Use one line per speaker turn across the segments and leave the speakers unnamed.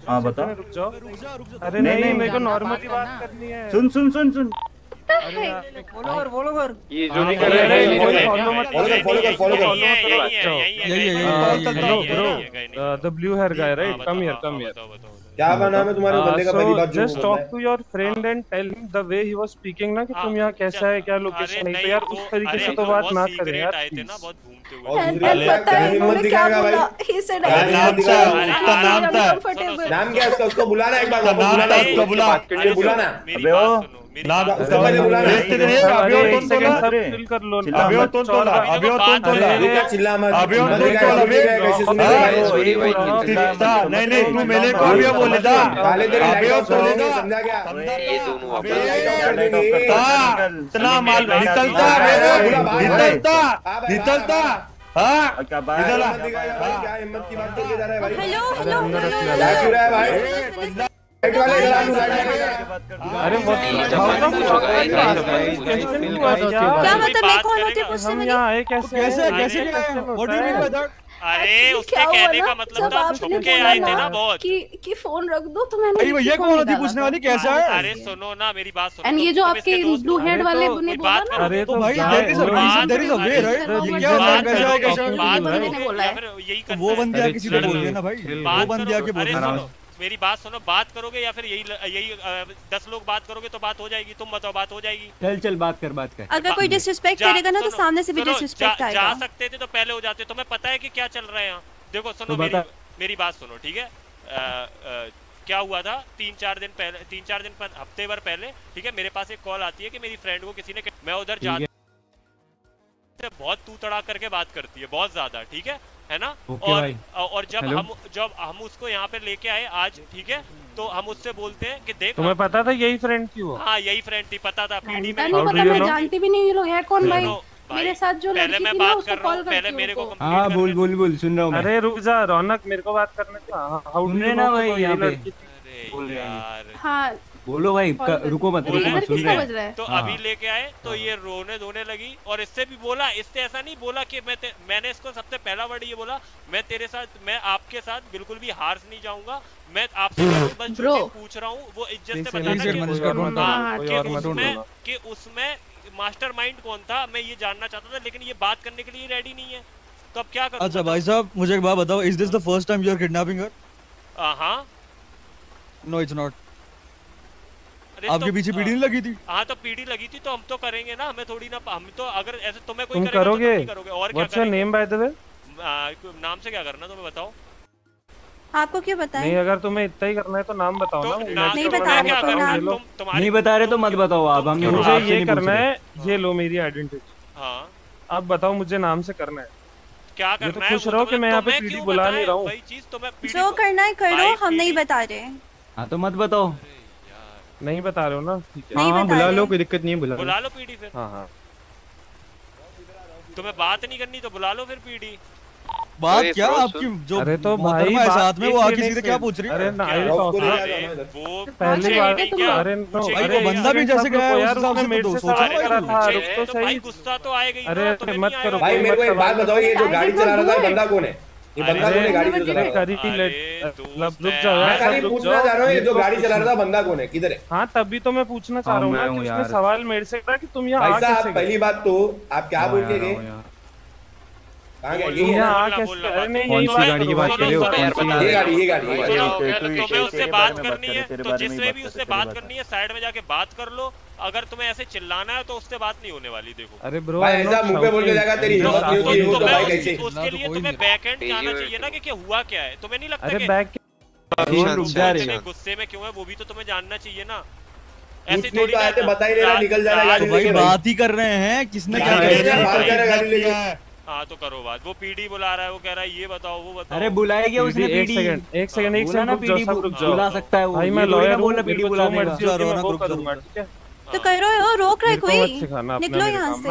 हाँ बता।
रुक जाओ। अरे नहीं मेरे को नॉर्मली बात करनी है।
सुन सुन सुन सुन।
फॉलो कर
ये जो भी कर रहे हैं
फॉलो कर the blue hair guy right come here
क्या नाम है तुम्हारे बंदे का? पहली बात जो
just talk to your friend and tell him the way he was speaking ना कि तुम यहाँ कैसा है क्या लोकेशन है, तो यार उस तरीके से तो बात ना करें यार।
नाम क्या है उसका? उसको बुलाना एक बार, बुलाना।
अबे ओ
उसको पहले बुलाना। चिल्ला मत।
नहीं तू मेरे को भी बोले था।
समझा क्या?
ये दोनों
इतना माल निकलता हाँ क्या बात
क्या हिम्मत की बात करके जा रहा है भाई?
हेलो
क्या क्यों रहा है भाई?
अरे
क्या मतलब मैं कौन होती हूँ
हम यहाँ आए कैसे
अरे उसके कहने का मतलब था छुप के आए थे ना बहुत
कि फोन रख दो तो मैंने
ये कौन होती पूछने वाली? कैसा है?
अरे सुनो ना मेरी बात सुनो।
एंड ये जो आपके ब्लू हेड वाले ने बोला ना,
अरे तो
भाई there is a way right? क्या
बोला है
वो बंदे आके सीधे बोल दिया ना भाई, वो बंदे आके बोल रहा है।
मेरी बात सुनो, बात करोगे या फिर यही 10 लोग बात करोगे तो बात हो जाएगी? तुम बताओ बात हो जाएगी?
चल बात कर।
अगर कोई डिसरिस्पेक्ट करेगा ना तो सामने से भी डिसरिस्पेक्ट आएगा।
जा सकते थे तो पहले हो जाते। तुम्हें पता है कि क्या चल रहा है यहाँ? देखो सुनो मेरी बात सुनो ठीक है। क्या हुआ था 3-4 दिन हफ्ते भर पहले ठीक है, मेरे पास एक कॉल आती है कि मेरी फ्रेंड को किसी ने, मैं उधर जा बहुत तू तड़ा करके बात करती है बहुत ज्यादा ठीक है ना? और जब हम उसको यहाँ पे लेके आए आज ठीक है, तो हम उससे बोलते हैं कि देख
तुम्हें पता था यही फ्रेंड थी वो?
हाँ यही फ्रेंड थी, पता था। पीडी में
मैं जानती भी नहीं ये लोग है कौन भाई? मेरे साथ जो
पहले मैं बात कर रहा हूँ, पहले मेरे को
हाँ बोल सुन रहा हूँ।
अरे रुक जा रौनक, मेरे को बात करने का।
सुन रहे ना भाई यहाँ पे?
हाँ
बोलो भाई, रुको मत सुन रहे हैं।
तो अभी लेके आए तो ये रोने धोने लगी, और इससे भी बोला, इससे ऐसा नहीं बोला कि मैंने इसको सबसे पहला वर्ड ये बोला, मैं आपके साथ बिल्कुल भी हार्स नहीं जाऊंगा, मैं आपसे बस जो पूछ रहा हूँ वो इज्जत से बताना कि उसमें मास्टरमाइंड कौन था, मैं ये जानना चाहता था, लेकिन ये बात करने के लिए रेडी नहीं है, तो अब क्या करूं?
अच्छा भाई साहब मुझे एक बात बताओ, is this the first time you are kidnapping her?
हाँ।
No it's not. आपके पीछे पीढ़ी नहीं लगी थी?
हाँ तो पीढ़ी लगी थी तो हम तो करेंगे ना, हमें थोड़ी ना, हम तो अगर ऐसे तुम्हें कोई
तुम
करोगे
और क्या करोगे? नेम बाय द वे,
नाम से क्या करना तुम्हें बताओ?
आपको क्या बताएं?
नहीं अगर तुम्हें इतना ही करना है तो नाम बताओ ना।
नहीं बता रहे तो
नहीं बता रहे तो मत बताओ आप। हम
मुझे ये करना है, ये लो मेरी आइडेंटिटी।
हाँ
अब बताओ मुझे नाम से करना है
क्या करना है?
खुश रहो कि मैं यहाँ पे पीढ़ी बुला नहीं रहा हूँ।
जो करना है कर लो, हम नहीं बता रहे।
हाँ तो मत बताओ।
नहीं बता रहे हो ना? ठीक है
हाँ बुला लो, कोई दिक्कत नहीं है,
बुला लो पीडी फिर।
हाँ
तुम्हें बात नहीं करनी तो बुला लो फिर पीडी।
बात क्या आपकी जो?
अरे तो भाई
साथ में वो आके सीधे क्या पूछ रही है?
अरे
वो
पहली बार
अरे बंदा भी जैसे गया
यार उसने मेरे से सवाल करा था, रुक तो सही।
भाई गुस्सा तो आएगा ही।
अरे मत करो
भाई, मेरे को एक बात बताओ, ये जो गाड़ी चला रहा था बंदा कौन है? ये बंदा कौन है गाड़ी जो चला रहा है?
रुक जाओ यार,
मैं खाली पूछना चाह रहा हूँ, ये जो गाड़ी चला रहा था बंदा कौन है, किधर है?
हाँ तभी तो मैं पूछना चाह रहा हूँ ना कि उसने सवाल मेरे से करा कि तुम यहाँ
भाई साहब पहली बात तो आप क्या बोल के गए? कहाँ गए? ये
गाड़ी की बात कर रहे हो?
ये गाड़ी
तुम्हें उससे बात करनी है तो जिससे भी उससे बात करनी है साइड में जाके बात कर लो। अगर तुम्हें ऐसे चिल्लाना है तो उससे बात नहीं होने वाली। देखो
अरे ब्रो
भाई ऐसा मुंह पे बोल के जाएगा, तेरी हिम्मत नहीं होती हो तो भाई कैसे?
उसके लिए तुम्हें बैकएंड जाना चाहिए ना कि क्या हुआ क्या है। तुम्हें नहीं लगता?
अरे बैक
गुस्से में क्यों है वो भी तो तुम्हें जानना चाहिए ना।
ऐसे थोड़ी आए थे, बता ही नहीं रहा, निकल जा रहा है।
भाई बात ही कर रहे हैं, किसने क्या
किया?
हाँ तो करो बात। वो पीडी बुला रहा है, वो कह रहा है ये बताओ वो बताओ।
अरे बुलाएगा उसने पीडी।
एक सेकंड
बुला सकता है वो।
भाई मैं लॉयर हूँ,
पीडी बुलाने का।
करूंगा ठीक है?
तो कह रहे हो, रोक रहे कोई? निकलो यहाँ से।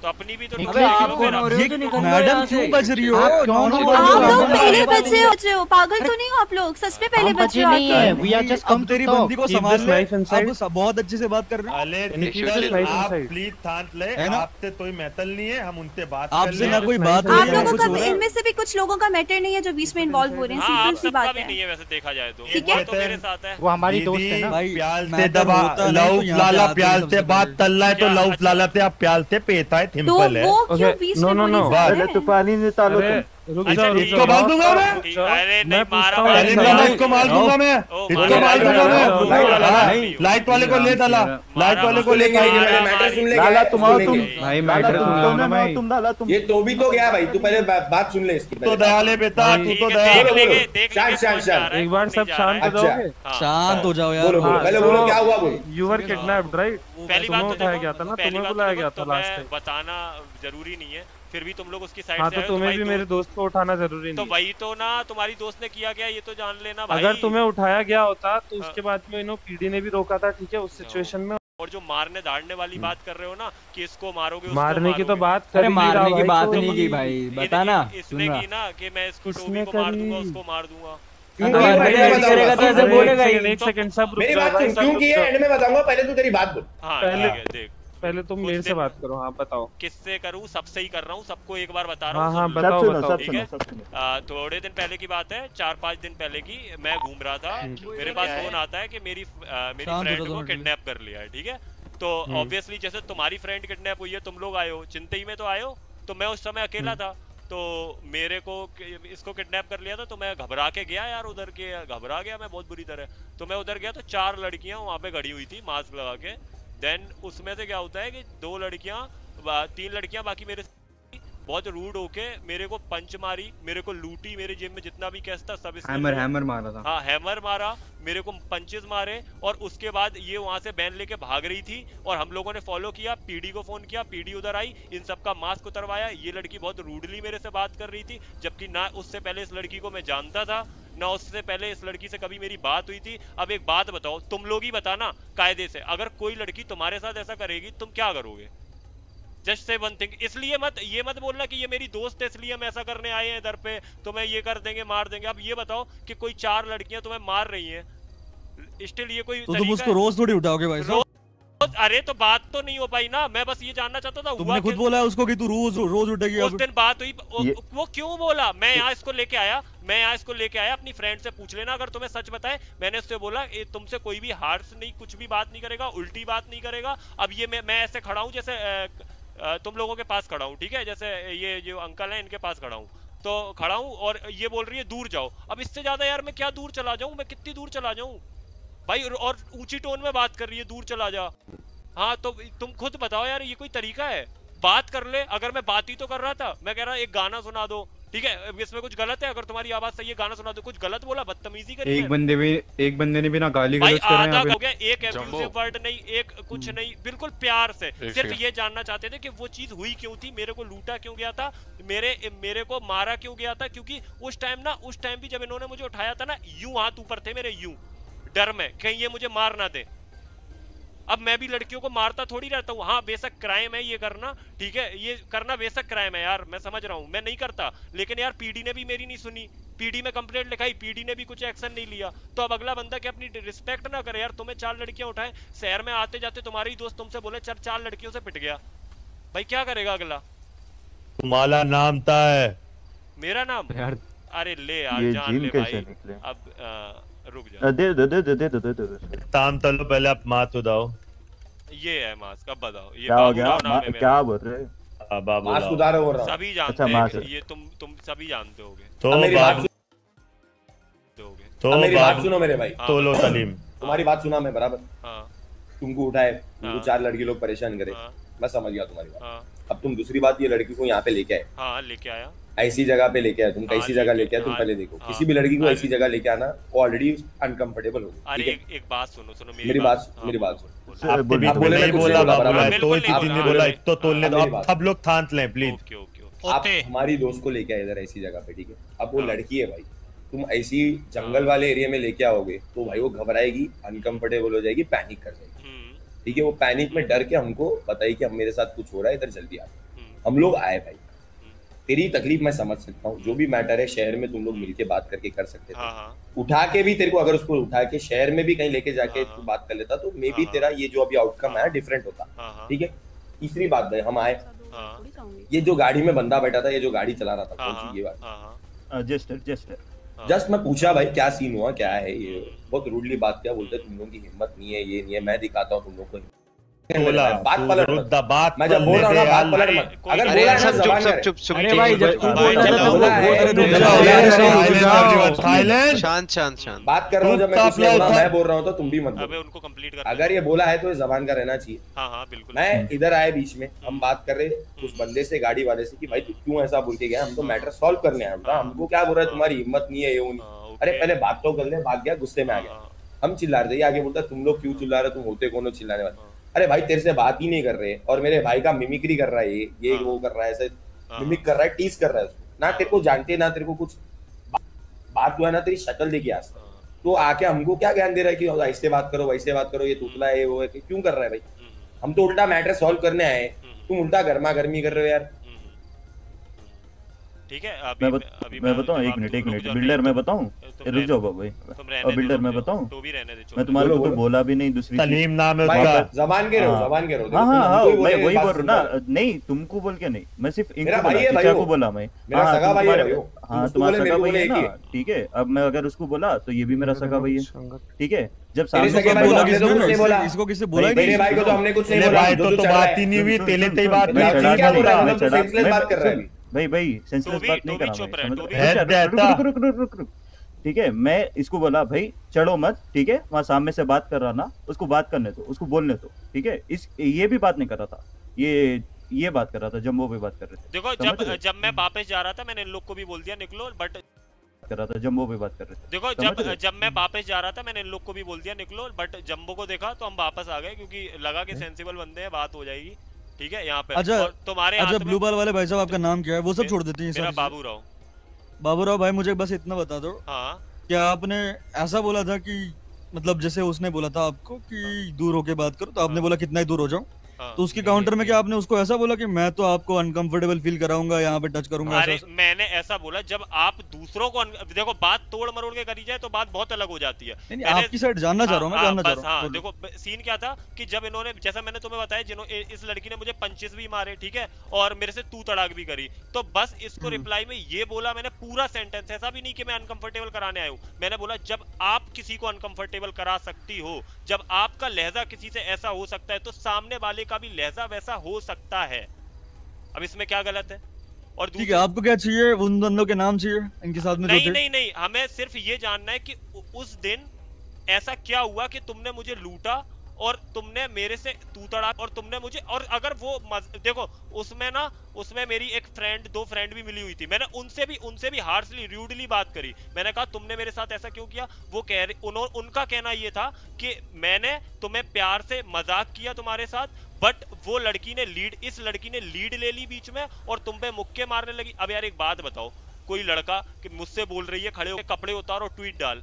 तो अपनी भी तो
अबे
ढूंढ
आप
लो
कौन
फिर।
हो रहे हो जो निकल रहे हो मैडम
यहाँ
क्यों
से?
बज रही हो
आप
क्यों
कौन हो?
बज
आप
रही हो?
लोग पहले बच्चे हो, पागल तो नहीं हो आप लोग? सच में पहले बच्चे हो
नहीं है, we are just
अब
come to
तेरी
talk.
बंदी को
Keep
संभाल
this
ले
knife inside.
अब बहुत अच्छे से बात कर रहे हो
अले
keep this knife
आप
inside.
प्लीज शांत ले,
है ना?
आपसे कोई मैटल नहीं है, हम उनसे बात कर
आपसे
ले।
ना कोई बात
आप
हो
आप
रही है,
लोगों
कुछ हो
का
रहा है।
इनमें से भी कुछ लोगों का मैटर नहीं है जो बीच में इन्वॉल्व हो रहे हैं,
हाँ आप
सिंपल सी
सबका
बात
भी
है।
नहीं है वैसे देखा जाए तो
ठीक
वो
है?
तो मेरे साथ है।
वो हमारी दोस्त है ना।
भाई,
प्याल से
मैटर
दबा
होता नहीं तो
लव
यहाँ पे
लाला
आते
प्याल
सबसे
से बात
पहले।
चल रहा है तो
क्या?
लव
अच्छा।
लाला से आप प्याल से पेता है
तो
सिंपल है।
वो क्यों
Okay,
बीच
no,
में
no,
बोली
no.
जा रहे
पहले तो
हैं?
पानी निकालो
अरे
तुम।
रुक
अच्छा,
जाओ, रुक
ठीक
जाओ,
है। मार दूंगा मैं।
ठीक, अरे नहीं
मैं
मारा
पूछता हूँ,
अरे
एक
ना,
सवाल।
इसको मार दूंगा मैं,
ओ,
इसको
मारा,
मार दूंगा
मारा,
मैं।
मारा,
हाँ,
नहीं।
लाइट वाले को ले डाला, लाइट वाले को लेके
लेके
आइए।
मैटर सुन ले
लाला
क्या?
तुम आओ
सुन
तुम
लेंगे।
भाई मैटर सुन लो ना भाई।
तुम डाला तुम
ये तो भी तो गया भाई, तू पहले बात सुन ले इसकी
तो
पहले।
दयाले बेटा, तू
ठीक
तो
है,
दयाले।
देख लेंगे,
बोलो,
देख
शांत,
लेंगे
शांत,
कौन जा
शांत।
रहा है,
एक बार
कौन
सब
नहीं जा रहा है।
शांत हो
अच्छा।
जाओगे?
हाँ।
शांत हो जाओ यार
बोलो, बोलो, पहले बोलो क्या हुआ बोलो।
You were kidnapped, right?
पहली
तुम्हें
बात तो
उठाया
देखो,
गया था ना,
पहली
तुम्हें
बात तो
बुलाया
देखो,
गया था
तुम्हें
लास्ट टाइम।
बताना जरूरी नहीं है, फिर भी तुम लोग उसकी साइड
हाँ
से
तो
आए हो,
तुम्हें
भाई
भी मेरे दोस्त को उठाना जरूरी
तो
नहीं है।
वही तो ना तुम्हारी दोस्त ने किया गया ये तो जान लेना भाई।
अगर तुम्हें उठाया गया होता तो
हाँ।
उसके बाद में इन्हों पीडी ने भी रोका था, ठीक है, उस सिचुएशन में।
और जो मारने धाड़ने वाली बात कर रहे हो ना कि इसको मारोगे उसको
मारने की तो
मारोगे।
बात कर
अरे
ही नहीं रहा
मारने की
भाई,
बात
तो
नहीं की भाई, बता ना।
इसने
सुन
की ना कि मैं इसको
किसने
टोबी को मार
करी?
दूंगा उसको मार दूंगा।
क्यों
अगर
किया है,
भाई
मैं
ऐसे करेगा तो
बताऊंगा।
ऐसे बोलेगा ही।
एक सेकंड सब रुक
मेरी
जाओ
बात
भाई,
सुन,
सब
क्यों
रुक
किया
जाओ।
एंड में बताऊंगा, पहले तू तेरी बात बोल।
हाँ
पहले-
ठीक है, देख
पहले तुम
कुछ
मेरे से
दिन-
बात करो। हाँ बताओ।
किससे करूँ, सबसे ही कर रहा हूँ, सबको एक बार बता रहा
हाँ
हूँ।
हाँ
सुन लो।
बताओ बताओ।
ठीक है? थोड़े दिन पहले की बात है, 4-5 दिन पहले की, मैं घूम रहा था, मेरे पास फोन आता है कि मेरी
शांत हो
फ्रेंड
जाओ
को
दोनों
किडनैप कर लिया है। ठीक है, तो ऑब्वियसली जैसे तुम्हारी फ्रेंड किडनैप हुई है, तुम लोग आए हो, चिंतई में तो आए हो, तो मैं उस समय अकेला था, तो मेरे को इसको किडनैप कर लिया था, तो मैं घबरा के गया यार, उधर के घबरा गया मैं बहुत बुरी तरह। तो मैं उधर गया तो 4 लड़कियां वहाँ पे खड़ी हुई थी मास्क लगा के। देन उसमें से क्या होता है कि 2 लड़कियां 3 लड़कियां बाकी मेरे बहुत रूड होके मेरे को पंच मारी, मेरे को लूटी, मेरे जेब में जितना भी कैश था सब इसने
हैमर
लिया।
हैमर मारा था।
हाँ हैमर मारा, मेरे को पंचेस मारे, और उसके बाद ये वहां से बैन लेके भाग रही थी, और हम लोगों ने फॉलो किया, पीडी को फोन किया, पीडी उधर आई, इन सबका मास्क उतरवाया। ये लड़की बहुत रूडली मेरे से बात कर रही थी, जबकि ना उससे पहले इस लड़की को मैं जानता था, ना उससे पहले इस लड़की से कभी मेरी बात हुई थी। अब एक बात बताओ, तुम लोग ही बताना कायदे से, अगर कोई लड़की तुम्हारे साथ ऐसा करेगी तुम क्या करोगे? Just say one thing. इसलिए ये मत बोलना कि ये मेरी दोस्त है इसलिए हम ऐसा करने आए हैं इधर पे, तुम्हें ये कर देंगे मार देंगे। अब ये बताओ कि कोई 4 लड़कियां तुम्हें मार रही हैं, स्टिल ये कोई
तो तुम उसको रोज थोड़ी उठाओगे भाई साहब।
अरे तो बात तो नहीं हो पाई ना, मैं बस ये जानना चाहता था
तुमने खुद बोला है उसको कि तू रोज रोज उठेगी।
उस दिन बात हुई, वो क्यों बोला? मैं यहाँ इसको लेके आया, अपनी फ्रेंड से पूछ लेना अगर तुम्हें सच बताए। मैंने उससे बोला तुमसे कोई भी हार्श नहीं, कुछ भी बात नहीं करेगा, उल्टी बात नहीं करेगा। अब ये मैं ऐसे खड़ा हूँ जैसे तुम लोगों के पास खड़ा हूँ, ठीक है, जैसे ये जो अंकल है इनके पास खड़ा हूँ, तो खड़ा हूँ और ये बोल रही है दूर जाओ। अब इससे ज्यादा यार मैं क्या दूर चला जाऊँ, मैं कितनी दूर चला जाऊँ भाई? और ऊंची टोन में बात कर रही है, दूर चला जा। हाँ तो तुम खुद बताओ यार, ये कोई तरीका है? बात कर ले। अगर मैं बात ही तो कर रहा था, मैं कह रहा एक गाना सुना दो, ठीक है, इसमें कुछ गलत है? अगर तुम्हारी आवाज सही है गाना सुना दो, कुछ गलत बोला, बदतमीजी करी?
एक बंदे ने भी ना गाली
भाई
गलौज करा
आधा
यहाँ
हो
पे।
गया, एक एब्यूसिव वर्ड नहीं, एक कुछ नहीं, बिल्कुल प्यार से सिर्फ ये जानना चाहते थे कि वो चीज हुई क्यों थी, मेरे को लूटा क्यों गया था, मेरे को मारा क्यों गया था। क्योंकि उस टाइम भी जब इन्होंने मुझे उठाया था ना, यूं हाथ ऊपर थे मेरे, यूं डर में कहीं ये मुझे मार ना दे। अब मैं भी लड़कियों को मारता थोड़ी रहता हूँ। हाँ बेशक क्राइम है ये करना, ठीक है, ये करना बेशक क्राइम है यार, मैं समझ रहा हूँ, मैं नहीं करता, लेकिन यार पीडी ने भी मेरी नहीं सुनी, पीडी में कंप्लेंट लिखाई, पीडी ने भी कुछ एक्शन नहीं लिया। तो अब अगला बंदा क्या अपनी रिस्पेक्ट ना करे यार? तुम्हें 4 लड़कियां उठाए, शहर में आते जाते तुम्हारे ही दोस्त तुमसे बोले 4 लड़कियों से पिट गया, भाई क्या करेगा अगला?
तुम्हारा नाम क्या है?
मेरा नाम
यार
अरे ले यार जान ले भाई। अब रुक जा,
काम चलो पहले आप माथ उठाओ।
ये है मास्क, अब बताओ ये
क्या हो गया?
बाबू नाम है मेरा।
क्या बोल रहे?
बाबू
मास्क उतारो बोल रहा हूँ।
सभी जानते
अच्छा,
हैं
मास्क।
ये तुम सभी जानते होगे।
तो
मेरी बात
बाबू
सुनो,
तो
मेरी बात सुनो मेरे भाई,
हाँ,
तो लो सलीम,
तुम्हारी बात सुना मैं बराबर।
हाँ
तुमको उठाए, तुमको
हाँ।
4 लड़की लोग परेशान करे,
हाँ
मैं समझ गया तुम्हारी बात।
हाँ
अब तुम दूसरी बात, ये लड़की को यहाँ पे लेके आए,
हाँ लेके आया।
ऐसी जगह पे लेके आए, तुम
हाँ,
कैसी जगह लेके आए तुम
हाँ,
पहले देखो।
हाँ,
किसी भी लड़की को
हाँ,
ऐसी जगह लेके आना, वो ऑलरेडी अनकंफर्टेबल होगी।
अरे
ठीक है,
एक बात सुनो
मेरी बात
हाँ,
मेरी बात
बोलो,
सुनो।
बोलो।
आपने भी
आप बोले
नहीं
मैं कुछ
बोला
नहीं बोला,
बाबू,
बराबर।
मैं तो
बिल्कुल
चीज
नहीं
नहीं
बोला।
बोला, एक तो तोलने दो,
मेरी
अब
बात।
सब लोग थांत लें प्लीज।
ओके ओके
आप हमारी दोस्त को लेके आए इधर ऐसी जगह पे, ठीक है। अब वो
हाँ।
लड़की है भाई, तुम ऐसी जंगल वाले एरिया में लेके आओगे तो भाई वो घबराएगी, अनकंफर्टेबल हो जाएगी, पैनिक कर जाएगी, ठीक है। वो पैनिक में डर के हमको बताई कि अब मेरे साथ कुछ हो रहा है, इधर जल्दी आ। हम लोग आए भाई, तेरी तकलीफ मैं समझ सकता हूँ, जो भी मैटर है शहर में तुम लोग मिलके बात करके कर सकते थे। उठा के भी तेरे को, अगर उसको उठा के शहर में भी कहीं लेके जाके तू बात कर लेता तो मे बी तेरा ये जो अभी आउटकम आया डिफरेंट होता। ठीक है, तीसरी बात भाई, हम आए, ये जो गाड़ी में बंदा बैठा था, ये जो गाड़ी चला रहा था, कौन सी ये बात जस्ट मैं पूछा भाई क्या सीन हुआ, क्या है ये, बहुत रूडली बात किया, बोलते तुम लोगों की हिम्मत नहीं है, ये नहीं है, मैं दिखाता हूँ तुम लोग को। बात पलट मत, बात मैं जब बोल रहा हूँ ना बात पलट मत, अगर बोला है ना जबान कर।
अरे भाई जब तू बोल रहा है शांत
बात कर रहा हूँ, जब मैं कुछ नहीं बोल रहा, मैं बोल रहा हूँ तो तुम भी मत बोलो।
उनको कंप्लीट कर,
अगर ये बोला है तो ये जबान का रहना चाहिए।
हाँ बिल्कुल।
मैं इधर आए बीच में, हम बात कर रहे उस बंदे से, गाड़ी वाले से, कि भाई तू क्यों ऐसा बोल के गया, हम तो मैटर सॉल्व करने आए, हमको क्या बोल रहा है तुम्हारी हिम्मत नहीं है, ये नहीं। अरे पहले बात तो कर ले, भाग गया, गुस्से में आ गया, हम चिल्ला रहे थे, आगे बोलता तुम लोग क्यों चिल्ला रहे, तुम होते कौन हो चिल्लाने वाले। अरे भाई तेरे से बात ही नहीं कर रहे, और मेरे भाई का मिमिक्री कर रहा है, ये वो कर रहा है, ऐसे मिमिक कर रहा है, टीज कर रहा है उसको, ना तेरे को जानते ना तेरे को कुछ बात हुआ, ना तेरी शक्ल देखी आज तक, तो आके हमको क्या ज्ञान दे रहा है कि ऐसे बात करो, वैसे बात करो, ये तूतला है, वो है, क्यों कर रहा है भाई। हम तो उल्टा मैटर सॉल्व करने आए, तुम उल्टा गर्मा गर्मी कर रहे हो यार।
ठीक है,
मैं बताऊं, एक मिनट बिल्डर, मैं बताऊं, रुक जाओ भाई, और बिल्डर मैं बताऊं,
तो भी रहने दे,
मैं तुम्हारे को बोला भी नहीं, दूसरी
सलीम नाम है उसका,
जबान के रहो, जबान के रहो।
हाँ मैं वही बोल रहा ना, नहीं तुमको बोल के नहीं, मैं सिर्फ इनको को बोला, मैं
मेरा सगा भाई है,
हाँ तुम्हारा सगा भाई है ना, ठीक है। अब मैं अगर उसको बोला तो ये भी मेरा सगा भाई है, ठीक है। जब सामने
इसको किसी बोला ही
मेरे भाई को तो हमने कुछ नहीं बोला,
तो बात ही नहीं हुई, तेले तेरी बात
भाई सेंसलेस बात नहीं कर रहा, ठीक है। मैं इसको बोला भाई चढ़ो मत, ठीक है, वहाँ सामने से बात कर रहा ना, उसको बात करने दो, उसको बोलने दो, ठीक है। ये भी बात नहीं कर रहा था, ये बात कर रहा था, जम्बो भी बात कर रहे थे।
देखो जब मैं वापस जा रहा था, मैंने इन लोग को भी बोल दिया निकलो, बट
कर रहा था, जम्बो भी बात कर रहे थे।
देखो जब मैं वापस जा रहा था, मैंने इन लोग को भी बोल दिया निकलो, बट जम्बो को देखा तो हम वापस आ गए, क्योंकि लगा कि सेंसिबल बंदे हैं, बात हो जाएगी, ठीक है। यहाँ पे
अच्छा,
तुम्हारे
अच्छा ब्लू बाल वाले भाई साहब, आपका नाम क्या है, वो सब छोड़ देते हैं।
मेरा बाबूराव।
बाबूराव भाई, मुझे बस इतना बता दो,
हाँ
क्या आपने ऐसा बोला था कि मतलब जैसे उसने बोला था आपको कि दूर होके बात करो, तो आपने बोला कितना ही दूर हो जाऊं, तो उसके काउंटर में क्या आपने उसको ऐसा बोला कि मैं तो आपको अनकंफर्टेबल फील कराऊंगा, यहाँ पे टच करूंगा?
अरे मैंने ऐसा बोला, जब आप दूसरों को देखो, बात तोड़ मरोड़ के करी जाए तो बात बहुत अलग हो जाती है।
नहीं, आपकी साइड जानना चाह रहा हूँ, मैं जानना चाह रहा हूँ।
देखो सीन क्या था कि जब इन्होंने, जैसा मैंने तुम्हें बताया, इस लड़की ने मुझे पंचेस भी मारे, ठीक है, और मेरे से तू तड़ाक भी करी, तो बस इसको रिप्लाई में ये बोला मैंने, पूरा सेंटेंस, ऐसा भी नहीं कि मैं अनकंफर्टेबल कराने आया हूँ, मैंने बोला जब आप किसी को अनकंफर्टेबल करा सकती हो, जब आपका लहजा किसी से ऐसा हो सकता है, तो सामने वाले का भी लहजा वैसा हो सकता है। अब इसमें क्या गलत है? और
ठीक है, आपको क्या चाहिए? उन बंदों के नाम चाहिए इनके साथ में?
नहीं, हमें सिर्फ ये जानना है कि उस दिन ऐसा क्या हुआ कि तुमने मुझे लूटा और तुमने मेरे से तू तड़ा, और तुमने मुझे, और अगर वो देखो उसमें मेरी एक फ्रेंड, 2 फ्रेंड भी मिली हुई थी, मैंने उनसे भी हार्शली र्यूडली बात करी, मैंने कहा तुमने मेरे साथ ऐसा क्यों किया। वो कह रहे, उनका कहना ये था कि मैंने तुम्हें प्यार से मजाक किया तुम्हारे साथ, बट वो इस लड़की ने लीड ले ली बीच में और तुम पे मुक्के मारने लगी। अब यार एक बात बताओ, कोई लड़का कि मुझसे बोल रही है खड़े होकर कपड़े उतार और ट्वीट डाल,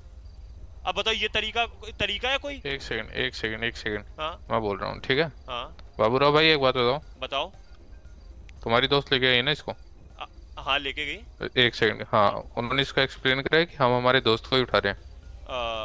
अब बताओ ये तरीका है कोई?
एक सेकंड
हाँ?
मैं बोल रहा हूँ, ठीक है।
हाँ
बाबूराव भाई, एक बात
बताओ। तुम्हारी
दोस्त लेके आई ना इसको?
हाँ लेके गई।
एक सेकंड, हाँ, उन्होंने इसका एक्सप्लेन करा है कि हम हमारे दोस्त को ही उठा रहे हैं,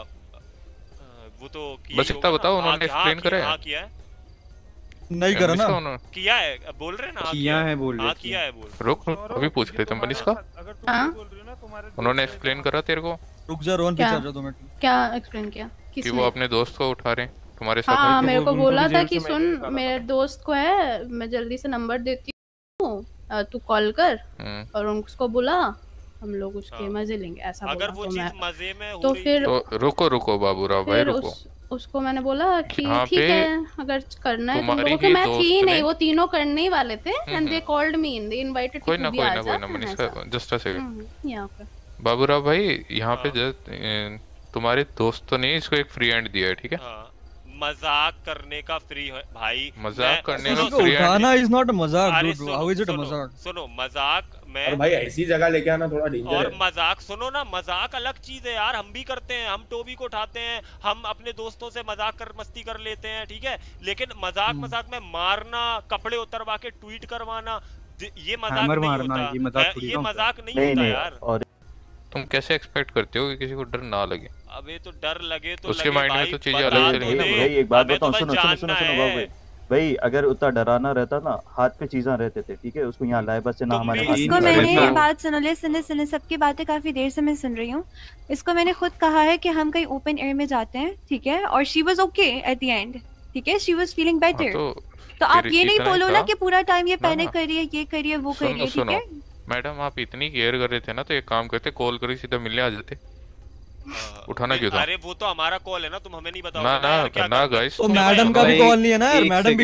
वो तो
बस इतना बताओ, उन्होंने एक्सप्लेन करा है?
हाँ किया है।
नहीं करा ना?
किया है, बोल रहे ना?
किया है बोल रहे।
किया है बोल।
रुक, अभी पूछ रहे थे मनीष का, उन्होंने एक्सप्लेन करा तेरे को?
रुक जा रोहन, पीछे आ जा 2 मिनट।
क्या एक्सप्लेन किया?
कि वो अपने दोस्त को उठा रहे हैं तुम्हारे साथ?
हाँ, मेरे को बोला था कि सुन, मेरे दोस्त को है, मैं जल्दी से नंबर देती हूँ, तू कॉल कर, और उसको बुला, हम लोग उसके मजे लेंगे, ऐसा
अगर
बोला।
वो चीज मजे में हो
तो फिर
रुको बाबूराव भाई, रुको।
उसको मैंने बोला कि ठीक है, अगर करना है तुम लोगों के, मैं थी नहीं, वो तीनों करने ही वाले थे, and they called me in, they invited
कोई ना मनीष, जस्ट अ सेकंड। यहाँ पे बाबूराव भाई, यहाँ पे तुम्हारे दोस्त तो नहीं, इसको एक फ्री हैंड दिया है, ठीक है?
मजाक करने का फ्री है भाई,
मजाक करने का
फ्री है। उठाना इज नॉट अ मजाक dude, how is it a मजाक?
सुनो मजाक मैं
और भाई ऐसी जगह लेके आना थोड़ा डेंजर है।
और मजाक सुनो ना, मजाक अलग चीज है यार, हम भी करते हैं, हम टोबी को उठाते हैं, हम अपने दोस्तों से मजाक कर मस्ती कर लेते हैं, ठीक है, लेकिन मजाक में मारना, कपड़े उतरवा के ट्वीट करवाना, ये मजाक नहीं होता, ये मजाक नहीं होता यार।
और
तुम कैसे एक्सपेक्ट करते हो कि किसी को डर ना लगे?
अबे तो डर लगे तो
उसके
लगे
माइंड में
भाई,
तो चीजें अलग चलेंगी ना
भाई। एक बात बताऊं,
तो
सुनो
बस
सुनो
जानना
सुनो
है।
बाबू भाई, अगर उतना डराना रहता ना, हाथ पे चीजें रहते थे, ठीक है, उसको यहाँ लाए बस से ना हमारे
इसको मैंने बात सुनो, सुने सबकी बातें काफी देर से मैं सुन रही हूँ। इसको मैंने खुद कहा है कि हम कहीं ओपन एयर में जाते हैं, ठीक है, और she was okay at the end, ठीक है, शी वाज फीलिंग बेटर। तो आप ये नहीं बोलो ना कि पूरा टाइम ये पैनिक कर रही है, ये करिए वो करिए, ठीक है।
मैडम आप इतनी केयर कर रहे थे ना, तो एक काम करते, कॉल करी सीधा मिलने आ जाते। उठाना क्यों था?
अरे वो तो हमारा कॉल है ना, तुम हमें नहीं बताओ
ना गाइस,
तो मैडम का भी कॉल नहीं है ना यार, मैडम भी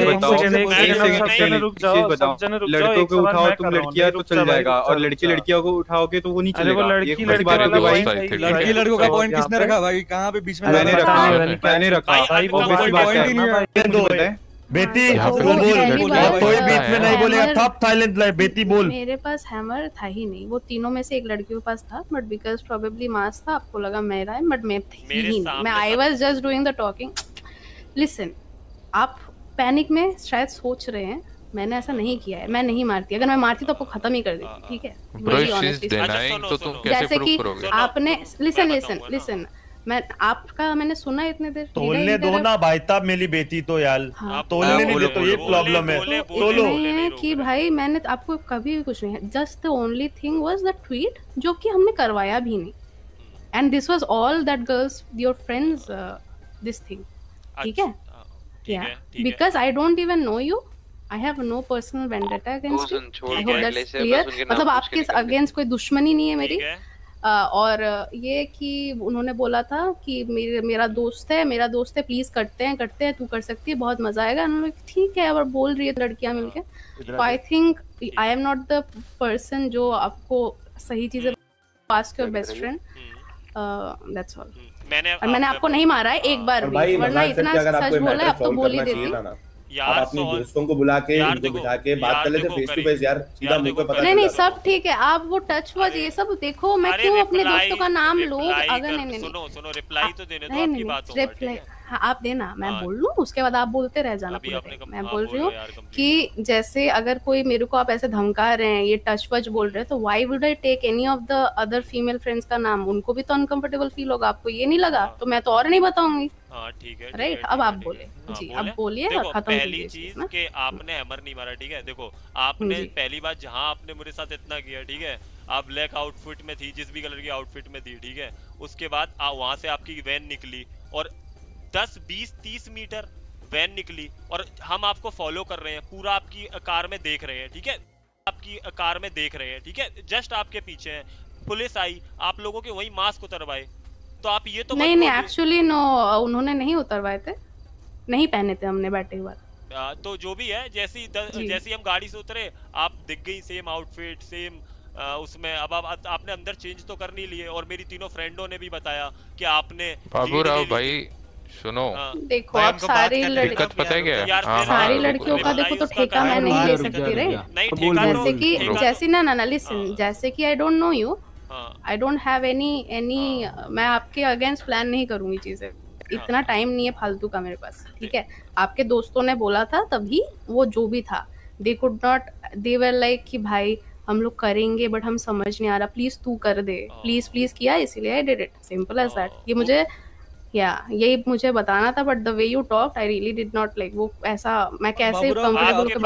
लड़कों को उठाओ, तुम लड़कियां तो चल जाएगा, और लड़कियों को उठाओगे तो वो नहीं चलेगा।
लड़की लड़कों का पॉइंट किसने रखा भाई? कहाँ पे बीच में
मैंने रखा।
बेटी वो बोल, कोई बीच में नहीं बोलेगा, सब साइलेंट लाइफ। बेटी बोल।
मेरे पास हैमर था ही नहीं, वो तीनों में से एक लड़की के पास था, बट बिकॉज प्रोबेबली मास था, आपको लगा मेरा है, बट मैं थी ही नहीं, मैं I was just doing the talking. Listen, आप पैनिक में शायद सोच रहे हैं मैंने ऐसा नहीं किया है, मैं नहीं मारती, अगर मैं मारती तो आपको खत्म ही कर देती, ठीक है। जैसे कि आपने लिसन मैं आपका मैंने सुना इतने देर,
तोलने दो ना भाई, तब मेरी बेटी तो यार तोलने नहीं दे, तो ये प्रॉब्लम है। तोलो
कि भाई मैंने आपको कभी भी कुछ नहीं है, just the only thing was the tweet, जो कि हमने करवाया भी नहीं, and this was all that girls your friends this thing, ठीक है, because I don't even know you, I have no personal vendetta against you, I hope that's clear. मतलब आपके अगेंस्ट कोई दुश्मनी नहीं है मेरी। और ये कि उन्होंने बोला था कि मेरा दोस्त है, प्लीज करते हैं, तू कर सकती है, बहुत मजा आएगा। उन्होंने ठीक है, अब बोल रही है लड़कियां मिलके, तो I think I am not the person जो आपको सही चीजें ask your best friend, that's all. मैंने आपको नहीं मारा है एक बार भी, वरना इतना सच बोला है, अब तो बोल ही देती।
आप अपने दोस्तों को बुला के इनको बिठा के बात कर लेते फेस टू फेस यार, सीधा मुंह पे पता
नहीं सब ठीक है, आप वो टच वर्ड ये सब देखो, मैं क्यों अपने दोस्तों का नाम लूं? अगर नहीं
सुनो रिप्लाई तो देने दो, आपकी बात होगा,
रिप्लाई आप देना, मैं बोल लूं, उसके बाद आप बोलते रह जाना पूरे टाइम। मैं बोल रही हूँ कि जैसे अगर कोई मेरे को आप ऐसे धमका रहे हैं, ये टच वच बोल रहे हैं, तो why would I take any of the other female friends का नाम? उनको भी तो अनकंफर्टेबल फील होगा, आपको ये नहीं लगा तो मैं तो और नहीं बताऊंगी।
ठीक है,
राइट, अब आप बोले जी, अब बोलिए, खत्म
पहली चीज कि आपने हैमर नहीं मारा, ठीक है। देखो आपने पहली बात जहां आपने मेरे साथ इतना किया, ठीक है, आप ब्लैक आउटफिट में थी, जिस भी कलर की आउटफिट में थी, ठीक है, उसके बाद वहां से आपकी वैन निकली और 10, 20, 30 मीटर वैन निकली और हम आपको फॉलो कर रहे हैं, पूरा आपकी कार में देख रहे हैं, ठीक है, आपकी कार में देख रहे हैं, ठीक है, जस्ट आपके पीछे है, पुलिस आई, आप लोगों के वही मास्क उतरवाए, तो आप ये तो
नहीं एक्चुअली नो, उन्होंने नहीं उतरवाए थे, नहीं पहने थे हमने बैठे के बाद।
तो जो भी है, जैसी हम गाड़ी से उतरे आप दिख गई, सेम आउटफिट सेम उसमें। अब आपने अंदर चेंज तो कर नहीं लिए, और मेरी तीनों फ्रेंडों ने भी बताया कि आपने
बाबूराव भाई सुनो,
देखो आप सारी
दिक्कत पता है क्या,
सारी लड़कियों का देखो तो ठेका मैं नहीं ले सकती रे, जैसे कि जैसे ना लिसन, जैसे कि I don't know you, I don't have any मैं आपके अगेंस्ट प्लान नहीं करूंगी चीजें, इतना टाइम नहीं है फालतू का मेरे पास, ठीक है। आपके दोस्तों ने बोला था तभी, वो जो भी था, they could not, they were like कि भाई हम लोग करेंगे बट हम समझ नहीं आ रहा, प्लीज तू कर दे, प्लीज किया, इसीलिए I did it, simple as that. ये मुझे यही मुझे बताना था, but the way you talked I really did not like, वो ऐसा मैं कैसे कंफर्टेबल होकर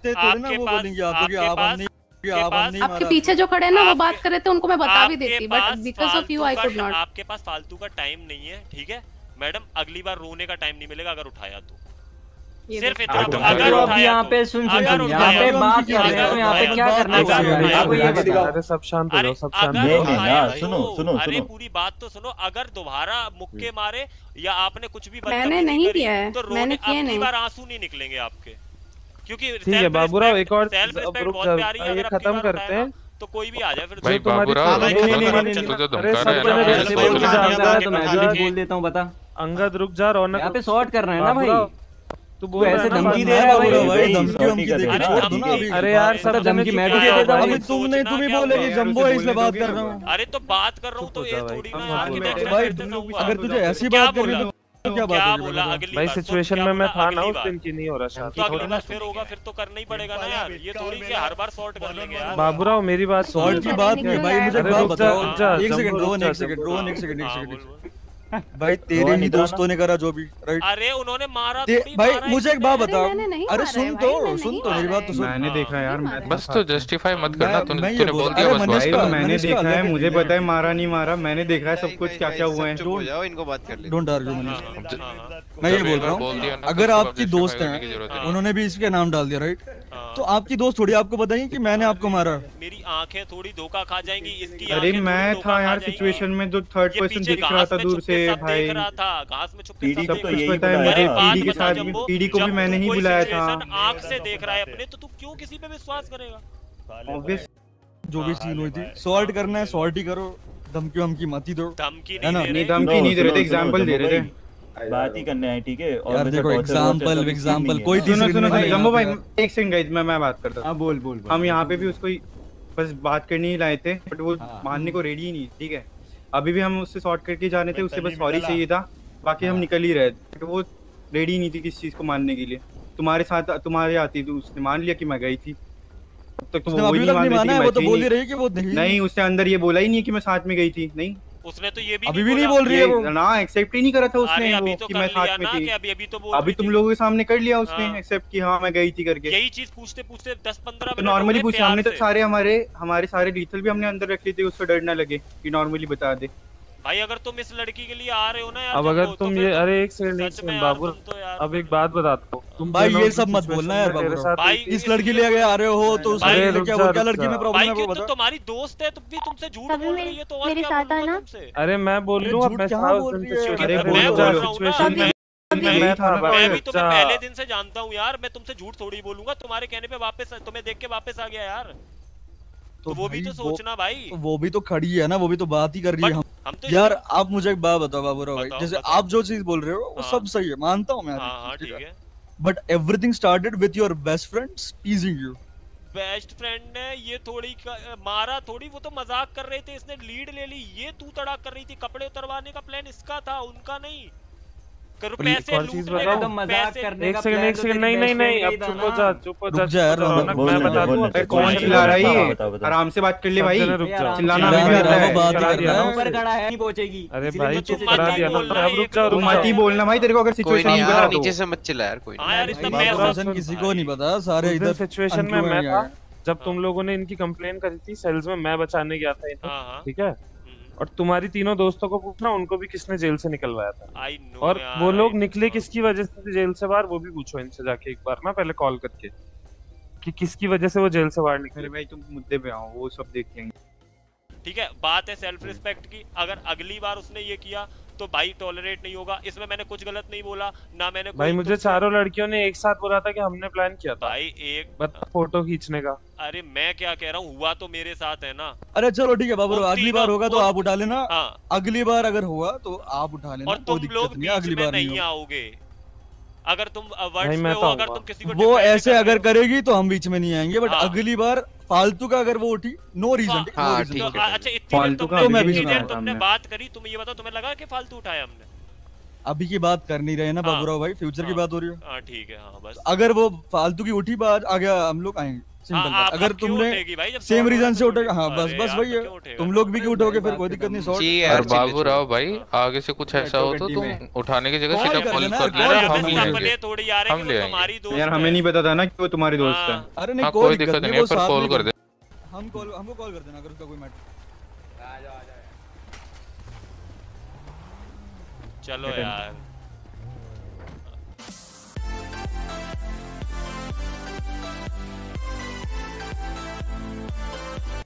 बताऊं? आपके पीछे जो खड़े हैं ना, वो बात कर रहे थे, उनको मैं बता भी देती, but because of you I could not.
आपके पास फालतू का टाइम नहीं है, ठीक है मैडम, अगली बार रोने का टाइम नहीं मिलेगा अगर उठाया तो, सिर्फ इतना। अगर
अभी यहाँ पे सुन यहाँ पे बात कर रहे हो, यहाँ पे क्या करना है?
सब शांत हो जाओ, सब शांत
सुनो, अरे पूरी बात तो सुनो। अगर दोबारा मुक्के मारे या आपने कुछ भी
मैंने नहीं किया है,
तो
मैंने किया नहीं,
बार आंसू नहीं निकलेंगे आपके, क्योंकि
ठीक है बाबूराव, एक और ये खत्म करते हैं,
तो कोई भी आ जाए फिर
भाई बाबूराव
बोल देता हूँ, बता
अंगद रुक जा, रौनक
यहाँ पे सॉर्ट करना है ना भाई।
तू बोल
ऐसे
रहा है
धमकी
ना
दे रहा है
भाई,
भाई।
धमकी देके छोड़ दो ना अभी।
अरे यार सब
धमकी मैं भी दे देता हूँ।
अभी तुम ही बोलेगी जंबो है इसलिए बात कर रहा हूँ।
अरे तो बात कर रहा हूँ तो ये थोड़ी ना यार कि मैं
भाई
एक्साइटेड रहूंगा।
अगर तुझे ऐसी बात करनी है तो क्या बात
क्या
होगी
बोला
बता।
अगली
भाई
बार?
सिचुएशन
क्या
में मैं
बोला
था ना
अगली
उस
बार?
दिन की नहीं हो रहा शांति
तो अगली
थोड़ा
बार
ना।
फिर होगा, फिर तो करना ही पड़ेगा ना यार। ये थोड़ी कि हर बार सॉर्ट कर लेंगे यार।
बाबूराव मेरी बात
सॉर्ट की बात नहीं है भाई, मुझे
अरे
बात
रुक जा,
बताओ।
रुक जा,
एक सेकंड
जंबो,
रोहन,
रुक
एक
जा,
सेकंड
जंबो।
रोहन, एक सेकंड, एक
हाँ,
सेकंड।
बोल, बोल।
भाई तेरे ही दोस्तों ने करा जो भी, राइट?
अरे उन्होंने मारा
भाई मुझे एक बात बताओ।
मैंने नहीं
अरे
मारा
सुन
है
तो
भाई, मैंने
सुन
नहीं
तो मेरी
मारा
बात तो
है।
सुन।
मैंने देखा यार, मैं
बस तो जस्टिफाई मत करना,
मैं
तूने
ये
तूने
बोल
बोल
रहा-
दिया
अरे
बस
मनीष
बात।
का-
मैंने
मनीष का
देखा है,
अलग
मुझे
opinion
पता है मारा नहीं मारा, मैंने देखा है सब कुछ क्या क्या हुआ है।
इनको बात कर ले।
Don't argue Manish. मैं ये बोल रहा
बोल दिया
हूँ
ना,
अगर
तो
आपकी
justify
दोस्त
करने की
है,
जरूरत है।
उन्होंने भी इसके नाम डाल दिया, राइट? तो आपकी दोस्त थोड़ी आपको बताइए कि मैंने आपको मारा।
मेरी आंखें थोड़ी धोखा खा जाएंगी, इसकी
अरे
आंखें
मैं
थोड़ी
था
धोखा
यार
खा जाएंगी।
सिचुएशन में, जो थर्ड
ये
पर्सन
पीछे
देख रहा
घास
था
में
दूर
छुप
से
के सब
भाई।
देख रहा था, घास में छुप के
पीडी
सब
को तो
देख
यही
पता है
बुलाया
अरे
मुझे,
था।
बात
पीडी के
बता
साथ
जंबो,
पीडी को भी
जब
मैंने
तू
ही
कोई
बुलाया था।
situation आंख से देख रहा है अपने, तो तू क्यों किसी पे विश्वास करेगा?
ऑब्वियस
जो भी सीन हुई थी, सॉर्ट करना है सॉर्ट ही करो, धमकी वमकी मत ही दो।
धमकी
है ना?
नहीं दे
नहीं
रहे।
धमकी नहीं दे रहे थे,
सुनो,
एग्जांपल
सुनो,
दे रहे थे।
जंबो बात ही करने आए, ठीक है? और
यार
वैसे
देखो
torture
एग्जांपल
वॉर्चर का
एग्जांपल
नहीं है।
कोई
सुनो
तीसरी
सुनो
नहीं है
जम्बो भाई,
यहाँ
एक सेकंड गाइस, मैं बात करता था।
हाँ बोल बोल बोल।
हम यहाँ पे भी उसको बस बात करनी ही लाए थे, बट वो
हाँ।
मानने को रेडी ही नहीं, ठीक है? अभी भी हम उससे सॉर्ट करके जाने थे, उससे बस
नहीं
सॉरी
निकला।
चाहिए था, बाकी हम निकल ही रहे थे, बट वो रेडी नहीं थी किस चीज को मानने के लिए। तुम्हारे साथ तुम्हारे आती थी, उसने मान लिया कि मैं गई थी, तब तक तो
उसने
वो
अभी
ही
तक
मान
नहीं
रही
माना
थी
है,
मैं
वो तो
थी
बोल ही
नहीं।
रही है कि वो
नहीं, उसने अंदर ये बोला ही नहीं है कि मैं साथ में गई थी। नहीं,
उसने तो ये भी
अभी भी नहीं बोल रही है वो।
ना एक्सेप्ट ही नहीं करा था उसने
अरे अभी
वो
तो
कि
कर
मैं
लिया
साथ में
ना
थी।
कि अभी तो बोल
अभी
रही
तुम
थी।
लोगों के सामने कर लिया उसने
हाँ।
एक्सेप्ट कि हाँ मैं गई थी करके।
यही चीज पूछते पूछते 10-15
तो
मिनट
नॉर्मली
हो गए
पूछा
प्यार
हमने, तो
से।
सारे हमारे सारे लीथल भी हमने अंदर रख लिए थे, उसको डर ना लगे कि नॉर्मली बता दे।
भाई अगर तुम इस लड़की के लिए आ रहे हो ना यार,
अब अगर
जंबो, तो
तुम
फिर
ये
तुम-
अरे एक सेकंड
सच में यार,
बाबू,
तुम तो यार
अब एक बात बताता हूँ तुम
भाई
दोनों
ये
की
सब मत
situation
बोलना यार
में तेरे
बाबू।
साथ
भाई
इस लड़की ले आगे आ रहे हो तो
भाई,
उसकी
रुक
क्या
जा,
वो क्या
रुक
लड़की
जा।
में प्रॉब्लम
भाई
है वो
क्यों तो
बता।
तुम्हारी दोस्त है, तुम भी तुमसे झूठ
तभी
बोल रही है, तो और
मेरे
क्या
साथ
बोलूंगा
आना।
तुमसे?
अरे मैं बोल
अरे
लूँ अब
झूठ
मैं
कहाँ
था
बोल
उस
रही है?
situation
अरे
में।
बोल
रुक
रहा
जा,
हूँ ना।
situation में
यही
मैं
था
था
ना
भाई,
मैं भी तुम्हें
अच्छा।
पहले दिन से जानता हूँ यार, मैं तुमसे झूठ थोड़ी बोलूंगा, तुम्हारे कहने पे वापस तुम्हें देख के वापस आ गया यार। तो वो भी
भाई
तो सोचना भाई।
वो भी तो खड़ी है ना, वो भी तो बात ही कर रही है।
हम तो
यार आप मुझे एक बात बताओ बाबूराव भाई,
बताओ,
जैसे
बताओ।
आप जो चीज बोल रहे हो वो
हाँ।
सब सही है, मानता हूँ मैं।
हाँ ठीक है।
But everything started with your best friends teasing you.
Best friend ने ये थोड़ी मारा थोड़ी, वो तो मजाक कर रहे थे, इसने लीड ले ली, ये तू तड़ाक कर रही थी। कपड़े उतरवाने का प्लान इसका था, उनका नहीं। पैसे
कौन चीज
लूटने
बताओ?
का,
मजाक
पैसे
करने
एक
का
सेकंड
plan
एक
तो
सेकंड
तेरी
नहीं
best
नहीं
friend
अब
का ही
चुप
था
हो
ना।
जा, चुप हो जा,
रुक जा यार,
रौनक,
बोलने
मैं
दो,
बता दूं
बोलने
अपने
दो।
कौन
question
चिल्ला
का
रही
जवाब।
है?
बताओ, बताओ।
आराम से बात कर ले भाई,
सब जने रुक जाओ।
चिल्लाना
चिल्ला
भी
नहीं
आता
रहा,
है।
वो बात ही
करा
कर
दिया
रहा
ना
है।
ऊपर खड़ा है नहीं पहुंचेगी।
अरे
इसलिए
भाई
नीचे
चुप
से
करा
चिल्ला
दिया
रही
ना,
है।
अब रुक जा,
तू
रुक
मत ही
जा।
बोलना भाई, तेरे को अगर
कोई
सिचुएशन
नहीं
नहीं
यार,
पता तो।
नीचे से मत चिल्ला यार, कोई
हाँ यार, इसका
भाई,
पैसा
बाबूराव,
किसी को नहीं पता, सारे
उस दिन
इधर
सिचुएशन में
अंकल
मैं
वहीं
था
आए।
जब तुम लोगों ने इनकी कंप्लेन करी थी, सेल्स में मैं बचाने गया था इन्हें,
हाँ हाँ।
ठीक है? और तुम्हारी तीनों दोस्तों को पूछना उनको भी किसने जेल से निकलवाया था,
आई नो
और
यार,
वो लोग
I
निकले
know।
किसकी वजह से थे जेल से बाहर, वो भी पूछो इनसे जाके एक बार ना, पहले कॉल करके, कि किसकी वजह से वो जेल से बाहर निकले।
अरे भाई तुम मुद्दे पे आओ, वो सब देखेंगे।
ठीक है, बात है सेल्फ रिस्पेक्ट की। अगर अगली बार उसने ये किया तो भाई टॉलरेट नहीं होगा। इसमें मैंने कुछ गलत नहीं बोला ना, मैंने
भाई
कोई
मुझे चारों लड़कियों ने एक साथ बोला था कि हमने प्लान किया था
भाई एक
बता फोटो खींचने का।
अरे मैं क्या कह रहा हूँ, हुआ तो मेरे साथ है ना।
अरे चलो ठीक है बाबूराव,
वो
अगली
तीनों-
बार होगा तो
वो-
आप उठा लेना।
हाँ,
अगली बार अगर हुआ तो आप उठा लेना,
और
कोई
तुम
दिक्कत
लोग
नहीं है,
बीच
अगली
में
बार
नहीं
नहीं होगा।
आओगे। अगर तुम
भाई
वर्ड्स
मैं
में
तो
हो, अगर
आऊंगा।
तुम किसी को
वो
defend
ऐसे
कर
अगर
रहे हो-
करेगी तो हम बीच में नहीं आएंगे, बट
हाँ।
अगली बार फालतू का अगर वो उठी, नो रीजन, नो
हाँ,
रीजन।
ठीक
तो,
है।
अच्छा इतनी देर
फालतू का
तो मैं भी
इतनी
सुना
देर
रहा
तुमने
हमने।
बात करी, तुम्हें ये बताओ, तुम्हें लगा कि फालतू उठाया हमने?
अभी की बात कर नहीं रहे ना
हाँ।
बाबूराव भाई, फ्यूचर की
हाँ।
बात हो रही है।
हाँ ठीक है, हाँ बस।
अगर वो फालतू की उठी बात आ गया, हम लोग आएंगे, सिंपल बात। अगर तुमने सेम रीजन से उठेगा, हाँ बस बस वही है, तुम लोग भी क्यों उठोगे, फिर कोई दिक्कत नहीं, सॉर्ट।
जी
और
यार,
बाबू राव भाई, आगे से कुछ ऐसा हो तो तुम उठाने की जगह
कॉल
सीधा
कर
कॉल
देना,
कर
कॉल
लेना,
कर
हम
देना।
ले
अपने
आएंगे।
थोड़ी आ रहे
हम
हैं
ले
कि वो
आएंगे।
तुम्हारी दोस्त
यार हमें
है।
नहीं पता था ना कि वो तुम्हारी दोस्त है।
हाँ।
अरे नहीं
हाँ,
कोई दिक्कत नहीं, वो
फिर
साथ
कॉल
में
कर दे।
हमको कॉल कर देना अगर उसका कोई मैटर।
चलो यार।